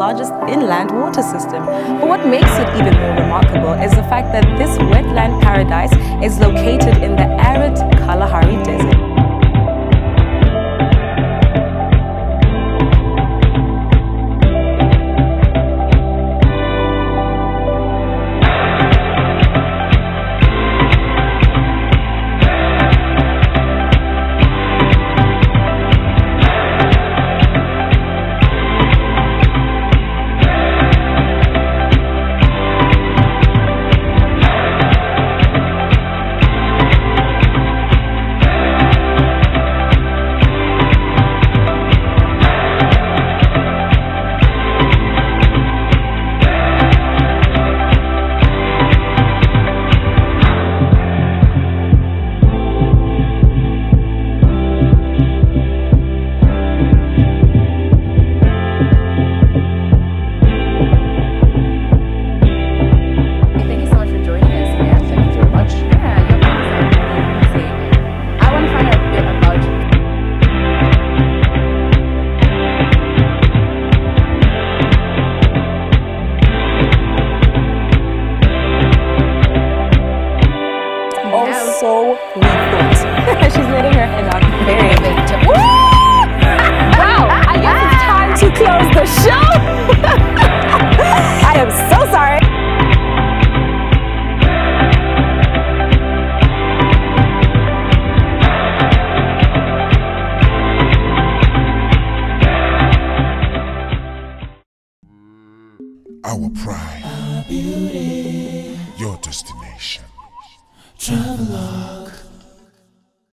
largest inland water system. But what makes it even more remarkable is the fact that this wetland paradise is located in the arid Kalahari Desert. So we thought. She's letting her head out very big. Wow, I guess it's time to close the show. I am so sorry. Our pride, our beauty, your destination. Travelogue.